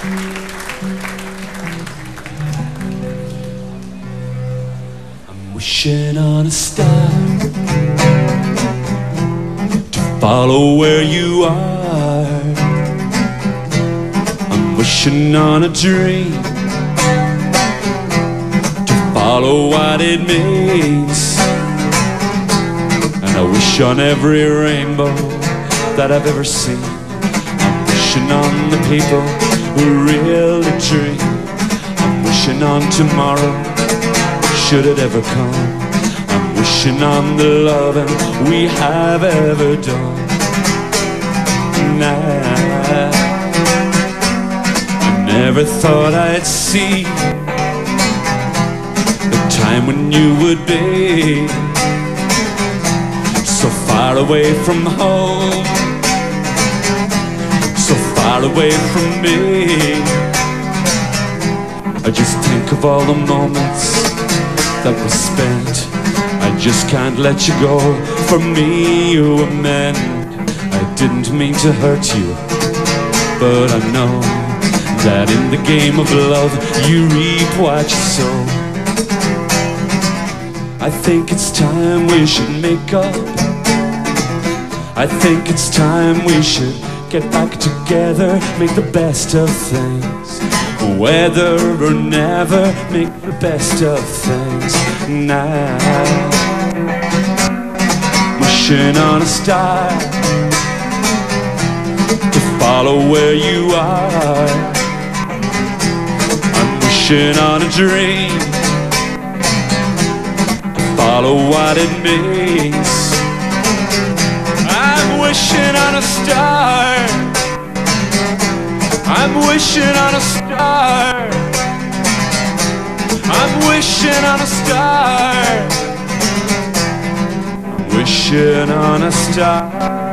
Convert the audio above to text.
I'm wishing on a star to follow where you are. I'm wishing on a dream to follow what it means. And I wish on every rainbow that I've ever seen. I'm wishing on the people who really dream. I'm wishing on tomorrow, should it ever come. I'm wishing on the loving we have ever done. Nah, I never thought I'd see the time when you would be so far away from home, so far away from me. I just think of all the moments that we spent. I just can't let you go. For me you were meant. I didn't mean to hurt you, but I know that in the game of love you reap what you sow. I think it's time we should make up. I think it's time we should get back together, make the best of things. Whether or never, make the best of things now. Wishing on a star to follow where you are. I'm wishing on a dream to follow what it means. I'm wishing on a star. I'm wishing on a star. I'm wishing on a star. I'm wishing on a star.